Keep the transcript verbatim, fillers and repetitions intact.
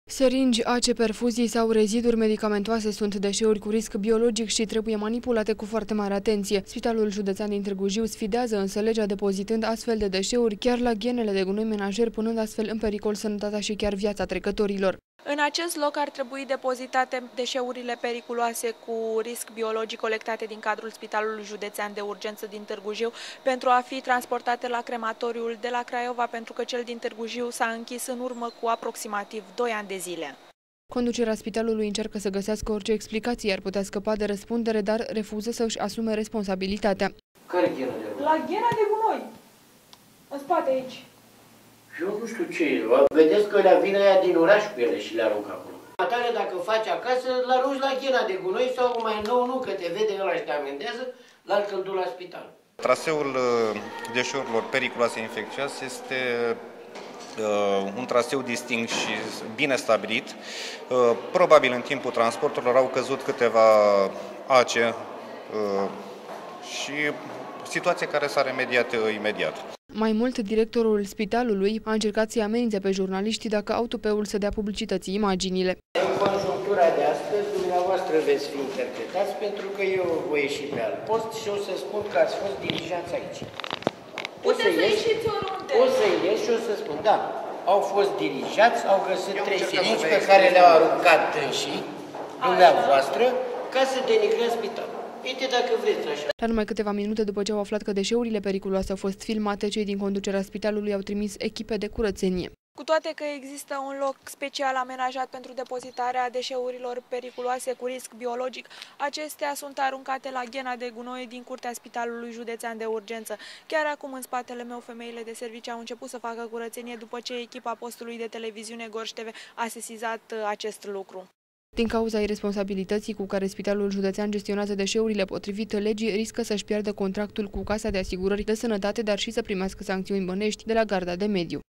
Seringi, ace, perfuzii sau reziduri medicamentoase sunt deșeuri cu risc biologic și trebuie manipulate cu foarte mare atenție. Spitalul Județean din Târgu Jiu sfidează însă legea depozitând astfel de deșeuri chiar la ghenele de gunoi menajer, punând astfel în pericol sănătatea și chiar viața trecătorilor. În acest loc ar trebui depozitate deșeurile periculoase cu risc biologic colectate din cadrul Spitalului Județean de Urgență din Târgu Jiu pentru a fi transportate la crematoriul de la Craiova, pentru că cel din Târgu Jiu s-a închis în urmă cu aproximativ doi ani de zile. Conducerea spitalului încearcă să găsească orice explicație ar putea scăpa de răspundere, dar refuză să-și asume responsabilitatea. Care ghenă de gunoi? La ghena de gunoi, în spate aici. Eu nu știu ce e. Vedeți că le vin aia din oraș cu ele și le aruncă acolo. Atare, dacă faci acasă, îl arunci la ghena de gunoi sau mai nou nu, că te vede ăla și te amendează, l-ar căldu la spital. Traseul deșeurilor periculoase infecțioase este uh, un traseu distinct și bine stabilit. Uh, probabil în timpul transporturilor au căzut câteva ace uh, și situație care s-a remediat uh, imediat. Mai mult, directorul spitalului a încercat să-i amenințe pe jurnaliști dacă autopeul să dea publicității imaginile. În conjunctura de astăzi, dumneavoastră veți fi interpretați, pentru că eu voi ieși pe alt post și o să spun că ați fost dirijați aici. Puteți să ieșiți oriunde. O să ies și o să spun, da, au fost dirijați, au găsit trei siringi pe care le-au aruncat dânsii, dumneavoastră, ca să denigreze spitalul. Uite dacă vreți așa. La numai câteva minute după ce au aflat că deșeurile periculoase au fost filmate, cei din conducerea spitalului au trimis echipe de curățenie. Cu toate că există un loc special amenajat pentru depozitarea deșeurilor periculoase cu risc biologic, acestea sunt aruncate la ghena de gunoi din curtea Spitalului Județean de Urgență. Chiar acum, în spatele meu, femeile de serviciu au început să facă curățenie după ce echipa postului de televiziune Gorj T V a sesizat acest lucru. Din cauza iresponsabilității cu care Spitalul Județean gestionează deșeurile potrivit legii, riscă să-și piardă contractul cu Casa de Asigurări de Sănătate, dar și să primească sancțiuni bănești de la Garda de Mediu.